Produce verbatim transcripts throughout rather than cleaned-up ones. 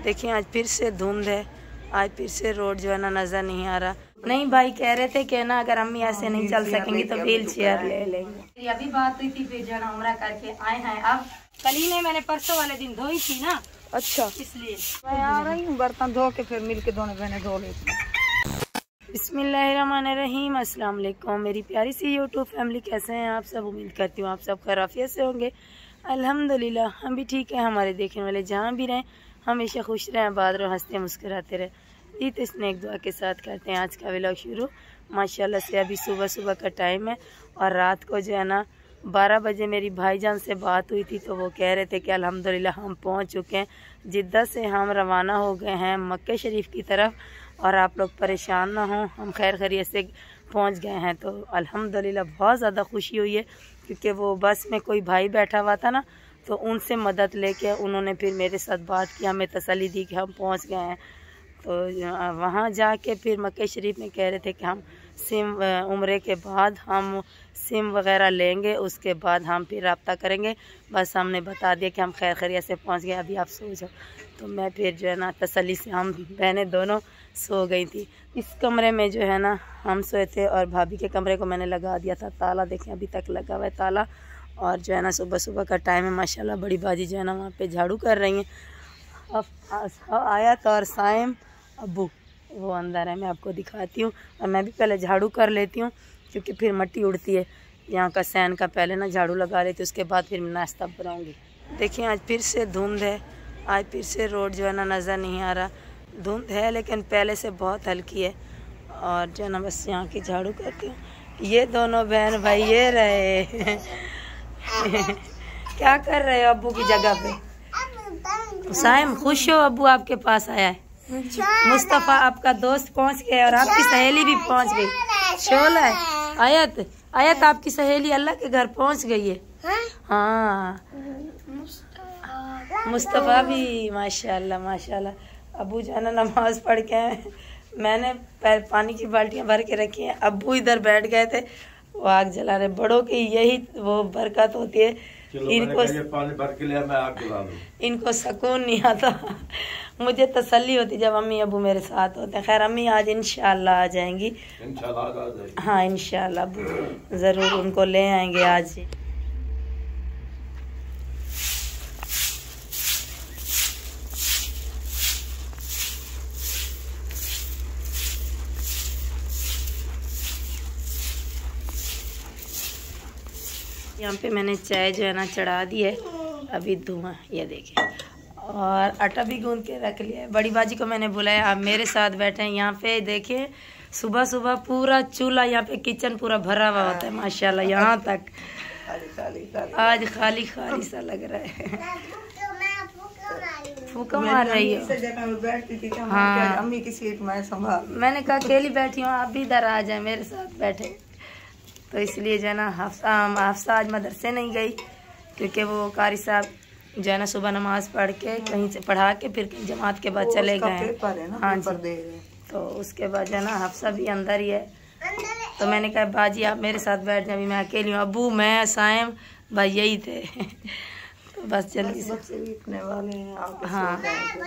देखिए आज फिर से धुंध है, आज फिर से रोड जो है ना नज़र नहीं आ रहा। नहीं भाई कह रहे थे कि ना अगर अम्मी ऐसे नहीं चल सकेंगी तो व्हील चेयर ले लेंगे। अभी बात हुई थी फिर जो है ना उम्रा करके आए हैं। अब कल ही ने मैंने परसों वाले दिन धोई थी ना, अच्छा इसलिए मैं आ रही हूँ बर्तन धो के फिर मिल के दोनों बहनें धो लेती हैं। बिस्मिल्लाहिर्रहमानिर्रहीम। अस्सलाम वालेकुम मेरी प्यारी सी यूट्यूब फैमिली, कैसे हैं आप सब? उम्मीद करती हूँ आप सब खैरियत से होंगे। अल्हम्दुलिल्लाह हम भी ठीक है। हमारे देखने वाले जहाँ भी रहें हमेशा खुश रहें, आबाद रहो, हंसते मुस्कुराते रहे। ईद स्नैक दुआ के साथ करते हैं आज का व्लॉग शुरू। माशाल्लाह से अभी सुबह सुबह का टाइम है और रात को जो है ना बारह बजे मेरी भाईजान से बात हुई थी तो वो कह रहे थे कि अल्हम्दुलिल्लाह हम पहुंच चुके हैं। जिद्दा से हम रवाना हो गए हैं मक्के शरीफ की तरफ और आप लोग परेशान ना हों, हम खैर खैरियत से पहुंच गए हैं। तो अल्हम्दुलिल्लाह बहुत ज़्यादा खुशी हुई है क्योंकि वो बस में कोई भाई बैठा हुआ था ना, तो उनसे मदद लेके उन्होंने फिर मेरे साथ बात की, हमें तसल्ली दी कि हम पहुंच गए हैं। तो वहाँ जाके फिर मक्के शरीफ में कह रहे थे कि हम सिम उम्रे के बाद हम सिम वगैरह लेंगे, उसके बाद हम फिर रब्ता करेंगे। बस हमने बता दिया कि हम खैर खैरियत से पहुँच गए, अभी आप सो जाओ। तो मैं फिर जो है ना तसल्ली से हम बहनें दोनों सो गई थी। इस कमरे में जो है ना हम सोए थे और भाभी के कमरे को मैंने लगा दिया था ताला, देखें अभी तक लगा हुआ है ताला। और जो है ना सुबह सुबह का टाइम है, माशाल्लाह बड़ी बाजी जो है ना वहाँ पे झाड़ू कर रही हैं। अब आया तो और साइम अब्बू वो अंदर है, मैं आपको दिखाती हूँ। और मैं भी पहले झाड़ू कर लेती हूँ क्योंकि फिर मिट्टी उड़ती है यहाँ का सैन का, पहले ना झाड़ू लगा लेती हूँ, उसके बाद फिर मैं नाश्ता बनाऊँगी। देखिए आज फिर से धुंध है, आज फिर से रोड जो है ना नज़र नहीं आ रहा। धुंध है लेकिन पहले से बहुत हल्की है। और जो है ना बस यहाँ की झाड़ू करती हूँ। ये दोनों बहन भाई ये रहे क्या कर रहे हो अब्बू की जगह पे? साइम खुश हो अब्बू आपके पास आया है। मुस्तफ़ा आपका दोस्त पहुंच गया और आपकी सहेली भी पहुंच गई। शोला है आयत, आयत आपकी सहेली अल्लाह के घर पहुंच गई है। हाँ मुस्तफ़ा भी माशाल्लाह माशाल्लाह। अब्बू जो है ना नमाज पढ़ के आए, मैंने पानी की बाल्टियाँ भर के रखी हैं, अब्बू इधर बैठ गए थे वो आग जला रहे। बड़ों की यही वो बरकत होती है, इनको पानी भर के लिया मैं आग जला दूं। इनको सुकून नहीं आता, मुझे तसल्ली होती जब अम्मी अबू मेरे साथ होते हैं। खैर अम्मी आज इंशाल्लाह आ जाएंगी, इंशाल्लाह आ जाएंगी। हाँ इंशाल्लाह अबू ज़रूर उनको ले आएंगे आज ही। यहाँ पे मैंने चाय जो है ना चढ़ा दी है, अभी धुआं ये देखिए। और आटा भी गूंद के रख लिया है। बड़ी बाजी को मैंने बुलाया, आप मेरे साथ बैठे हैं यहाँ पे। देखिए सुबह सुबह पूरा चूल्हा यहाँ पे किचन पूरा भरा हुआ होता है माशाल्लाह। यहाँ तक आज खाली खाली सा लग रहा है। फूका मार रही हो? हाँ अम्मी की सीट में संभाल। मैंने कहा अकेली बैठी हूँ, आप भी इधर आ जाए मेरे साथ बैठे। तो इसलिए जो है ना हफ्सा हफ्सा आज मदरसे नहीं गई क्योंकि वो कारी साहब जो है ना सुबह नमाज पढ़ के कहीं से पढ़ा के फिर कहीं जमात के बाद चले गए। हाँ जी, तो उसके बाद जो है ना हफ्सा भी अंदर ही है। तो मैंने कहा बाजी आप मेरे साथ बैठ जाए, मैं अकेली हूँ। अबू मैं साइम भाई यही थे तो बस जल्दी से वाले हैं। हाँ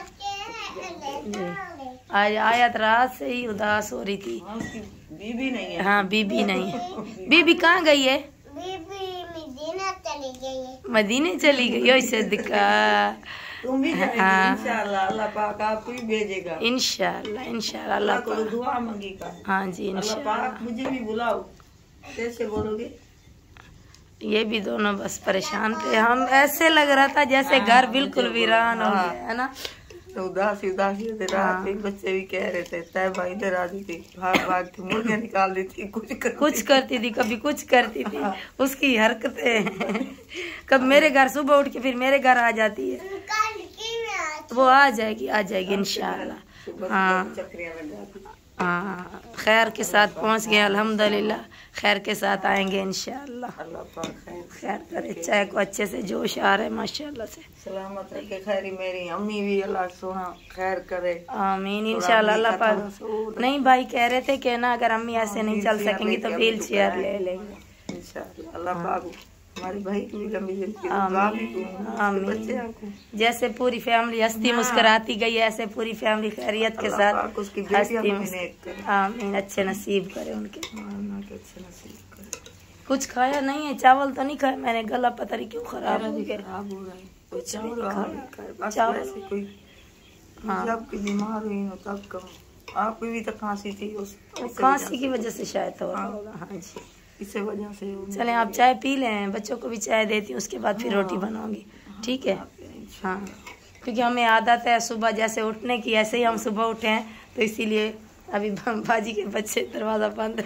आज आयत रात से ही उदास हो रही थी। बीबी नहीं है। हाँ बीबी नहीं है। बीबी कहाँ गई है? बीबी मदीना चली गई है। मदीने चली गई हो सिद्दीका। तुम भी जाएंगी इंशाल्लाह, अल्लाह पाक आपको ही भेजेगा इंशाल्लाह इंशाल्लाह। अल्लाह को दुआ मांगी का। हाँ जी इंशाल्लाह। अल्लाह पाक मुझे भी बुलाओ। कैसे बोलोगे? ये भी दोनों बस परेशान थे, हम ऐसे लग रहा था जैसे घर बिल्कुल वीरान हो गया है ना। तो उदासी उदासी रात में बच्चे भी कह रहे थे तय भाई इधर आती थी, भाग भाग के मुर्गे निकाल देती, कुछ करती कुछ करती थी, कभी कुछ करती थी। उसकी हरकतें कब मेरे घर सुबह उठ के फिर मेरे घर आ जाती है। वो आ जाएगी आ जाएगी इंशाल्लाह। हाँ हाँ खैर के साथ पहुंच गए अल्हम्दुलिल्लाह, खैर के साथ आएंगे इंशाल्लाह। खैर करे, चाय को अच्छे से जोश आ रहा है माशाल्लाह से। सलामत रखे खैरी मेरी अम्मी भी, अल्लाह सोना खैर करे आमीन इंशाल्लाह। अल्लाह पाक नहीं भाई कह रहे थे कि ना अगर अम्मी ऐसे नहीं चल सकेंगी तो व्हील चेयर ले लेंगे इंशाल्लाह। अल्लाह पाक हमारे भाई की भी लंबी जिंदगी, आमीन, भाभी को, आमीन। बच्चे को। जैसे पूरी फैमिली हंसती मुस्कुराती गई ऐसे पूरी फैमिली खैरियत के साथ पाक उसकी बेटियां हंसती को मुस्कुराती। नेक करे। आमीन, अच्छे नसीब करे उनके। मारना के अच्छे नसीब करे। कुछ खाया नहीं है, चावल तो नहीं खाया मैंने, गला पता नहीं क्यों खराब हो गया। खराब हो रहा है, कोई कुछ चावल नहीं खाया, खाया, बस चावल। वैसे कोई हाँ। जब की बीमार हुई हो तब कहो। आपकी भी तो खांसी थी, उस इस खांसी की वजह से शायद हो रहा हाँ। होगा। हाँ जी, इसी वजह से हो चलें आप चाय पी लें, बच्चों को भी चाय देती हूँ, उसके बाद फिर रोटी बनाऊंगी, ठीक है। हाँ, क्योंकि हमें आदत है सुबह जैसे उठने की, ऐसे ही हम सुबह उठे हैं तो इसीलिए अभी बाजी के बच्चे दरवाजा बंद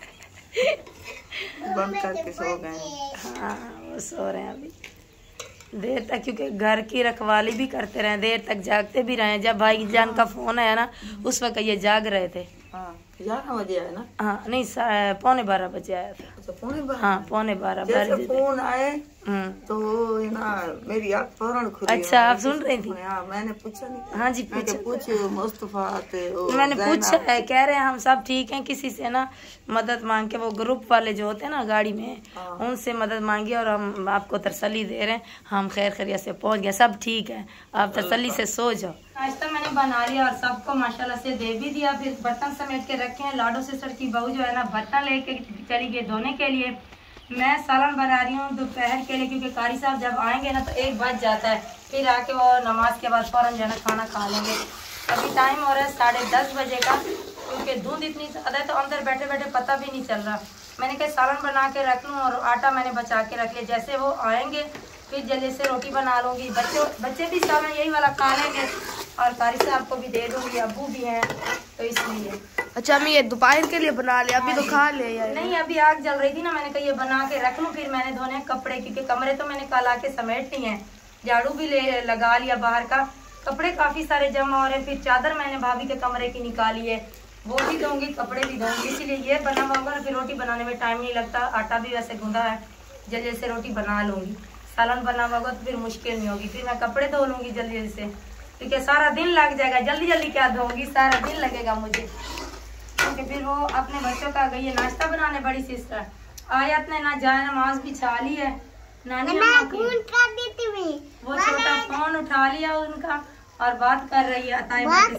बंद करके सो गए। हाँ वो सो रहे हैं अभी देर तक, क्योंकि घर की रखवाली भी करते रहे, देर तक जागते भी रहे। जब भाई जान का फोन आया ना उस वक्त ये जाग रहे थे। हाँ ग्यारह बजे आए ना? हाँ नहीं, पौने बारह बजे आया था। अच्छा पौने बारह? हाँ पौने बारह जैसे फोन आए हम्म तो ये ना मेरी आँख फौरन खुली। अच्छा आप सुन रही थी? हाँ मैंने पूछा नहीं। हाँ जी पूछा, पूछ मुस्तफा थे, मैंने पूछा है, कह रहे हैं हम सब ठीक हैं, किसी से ना मदद मांग के, वो ग्रुप वाले जो होते हैं ना गाड़ी में, उनसे मदद मांगी और हम आपको तसल्ली दे रहे हैं, हम खैर खैरियत से पहुंच गए, सब ठीक है, आप तसल्ली से सो जाओ। नाश्ता मैंने बना लिया और सबको माशाल्लाह से दे भी दिया। फिर बर्तन समेट के रखे हैं। लाडो सिस्टर की बहू जो है ना बर्तन लेके चली गई धोने के लिए। मैं सालन बना रही हूँ दोपहर के लिए, क्योंकि कारी साहब जब आएंगे ना तो एक बज जाता है, फिर आके वो नमाज के बाद फौरन जो है ना खाना खा लेंगे। अभी टाइम हो रहा है साढ़े दस बजे का, क्योंकि धुंध इतनी ज़्यादा है तो अंदर बैठे बैठे पता भी नहीं चल रहा। मैंने कहा सालन बना के रख लूँ और आटा मैंने बचा के रख लिया, जैसे वो आएंगे फिर जल्दी से रोटी बना लूँगी। बच्चों बच्चे भी सालन यही वाला खा लेंगे और कारी साहब को भी दे दूँगी, अब्बू भी हैं तो इसलिए। अच्छा मैं ये दोपहर के लिए बना लिया, अभी तो खा ले यार। नहीं अभी आग जल रही थी ना, मैंने कहा ये बना के रख लूँ। फिर मैंने धोने कपड़े, क्योंकि कमरे तो मैंने कल आके समेट लिए हैं, झाड़ू भी ले लगा लिया, बाहर का कपड़े काफी सारे जमा हो रहे हैं। फिर चादर मैंने भाभी के कमरे की निकाली है, वो भी धोंगी, कपड़े भी धोंगी, इसीलिए ये बना होगा ना, फिर रोटी बनाने में टाइम नहीं लगता। आटा भी वैसे गूंदा है, जल्दी से रोटी बना लूंगी। सालन बना होगा तो फिर मुश्किल नहीं होगी। फिर मैं कपड़े धो लूंगी जल्दी से, क्योंकि सारा दिन लग जाएगा, जल्दी जल्दी क्या धोऊंगी, सारा दिन लगेगा मुझे। क्योंकि फिर वो अपने बच्चों का गई है नाश्ता बनाने, बड़ी सिस्टर आयत ने ना जाए नमाज बिछा ली है, नानी अम्मा की वो छोटा फोन उठा लिया उनका और बात कर रही है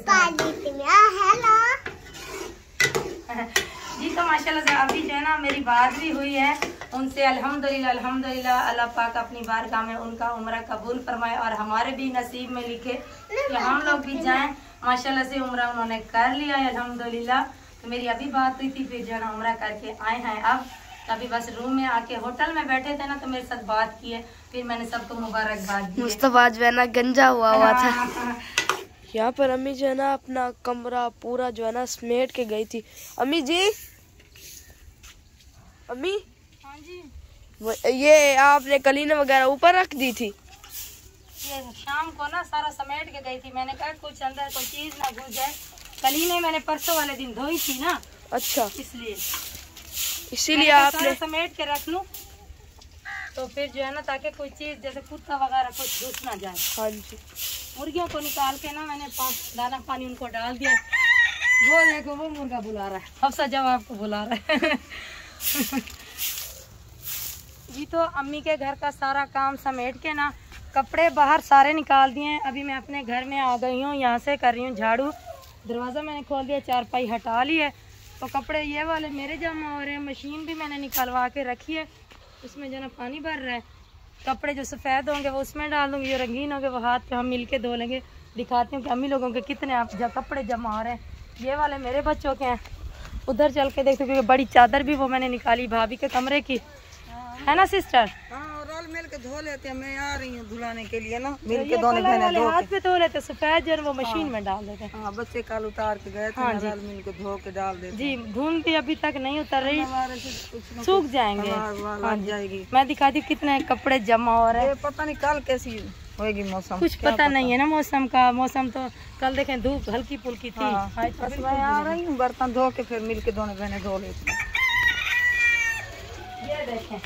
जी। तो माशाल्लाह से अभी जो है ना मेरी बात भी हुई है उनसे, अल्हम्दुलिल्लाह अल्हम्दुलिल्लाह, अल्लाह पाक अपनी बारगाह में उनका उम्रा कबूल फरमाए और हमारे भी नसीब में लिखे कि हम लोग भी जाएं। माशाल्लाह से उम्रा उन्होंने कर लिया है अल्हम्दुलिल्लाह। तो मेरी अभी बात हुई थी, फिर जो है ना उम्रा करके आए हैं। अब अभी बस रूम में आके होटल में बैठे थे ना तो मेरे साथ बात की है, फिर मैंने सबको मुबारकबाद दी। मुस्तफा जो है ना गंजा हुआ हुआ था। यहाँ पर अम्मी जो है ना अपना कमरा पूरा जो है ना समेट के गई थी। अम्मी जी, अम्मी हाँ जी, ये आपने कलीने वगैरह ऊपर रख दी थी? ये शाम को ना सारा समेट के गई थी, मैंने कहा कुछ अंदर कोई चीज ना घुस जाए। कलीने मैंने परसों वाले दिन धोई थी ना, अच्छा इसलिए इसीलिए आपने समेट के रख लूं तो फिर जो है ना ताकि कोई चीज जैसे कुत्ता वगैरह कुछ घुस ना जाए। हाँ जी। मुर्गियों को निकाल के ना मैंने दाना पानी उनको डाल दिया। वो देखो वो मुर्गा बुला रहा है, हफ्सा जवाब को बुला रहा है जी। तो अम्मी के घर का सारा काम समेट के ना कपड़े बाहर सारे निकाल दिए हैं। अभी मैं अपने घर में आ गई हूँ, यहाँ से कर रही हूँ झाड़ू। दरवाज़ा मैंने खोल दिया, चारपाई हटा ली है, तो कपड़े ये वाले मेरे जमा हो रहे हैं। मशीन भी मैंने निकलवा के रखी है, उसमें जो ना पानी भर रहा है। कपड़े जो सफ़ेद होंगे वो उसमें डाल दूँगी, जो रंगीन होंगे वो हाथ पे हम मिल के धो लेंगे। दिखाती हूँ कि अम्मी लोगों के कितने आप जब कपड़े जमा हो रहे हैं। ये वाले मेरे बच्चों के हैं, उधर चल के देखते क्योंकि बड़ी चादर भी वो मैंने निकाली भाभी के कमरे की, है ना सिस्टर? हाँ, रोल मिल के धो लेते हैं। मैं आ रही हूँ धुलाने के लिए ना, मिल के दोनों बहनें धो हाथ पे धो लेते, सफेद जन वो मशीन में डाल देते। हाँ, बच्चे कल उतार के गए थे, हाँ रोल मिल के धो के डाल देते जी। धुंध भी अभी तक नहीं उतर रही, सूख जाएंगे। हाँ जाएगी। मैं दिखाती हूँ कितने कपड़े जमा हो रहे हैं। पता नहीं कल कैसी होगी मौसम, कुछ पता नहीं है ना मौसम का। मौसम तो कल देखें धूप हल्की फुल्की थी। हाँ, बस मैं आ रही हूँ बर्तन धो के फिर मिल के दोनों बहनें धो लेती हैं। ये देखें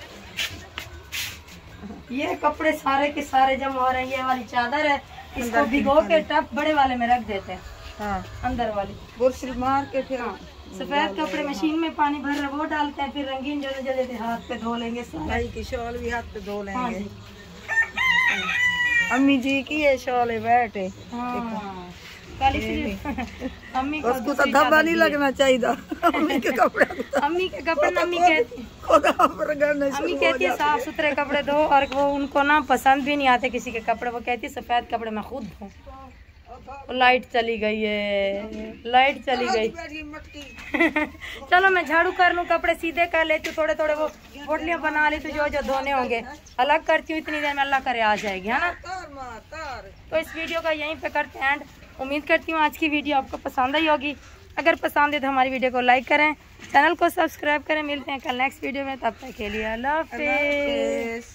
ये कपड़े सारे के सारे जमा हो रहे हैं। ये वाली चादर है, इसको भिगो के टप बड़े वाले में रख देते हैं। हाँ, अंदर वाली बुरशी मार के फिर हाँ। सफेद कपड़े मशीन में पानी भर रहे वो डालते हैं, फिर रंगीन जो जो देते हाथ पे धो लेंगे सारा। भाई की शॉल भी हाथ पे धो हाँ लेंगे। जी। अम्मी जी की ये शॉल है बैठे। हाँ कल इसलिए अम्मी को उसको तो धब्बा नहीं लगना चाहिए। अम्मी के कपड़े अम्मी के कपड़े ना अम्मी कहती खुदा पर गड़ने अम्मी शुरू हो कहती है जाते। साफ सुथरे कपड़े दो, और वो उनको ना पसंद भी नहीं आते किसी के कपड़े। वो कहती है सफेद कपड़े मैं खुद धोऊं। लाइट चली गई है, लाइट चली गई। चलो मैं झाड़ू कर लूँ, कपड़े सीधे कर लेती हूँ, थोड़े थोड़े वो पोटलियाँ बना लेती हूँ जो जो धोने होंगे, अलग करती हूँ। इतनी देर में अल्लाह करे आ जाएगी, है ना। तो इस वीडियो का यहीं पे करते हैं एंड। उम्मीद करती हूँ आज की वीडियो आपको पसंद आई होगी। अगर पसंद है तो हमारी वीडियो को लाइक करें, चैनल को सब्सक्राइब करें। मिलते हैं कल नेक्स्ट वीडियो में, तब तक के लिए अल्लाह हाफिज़।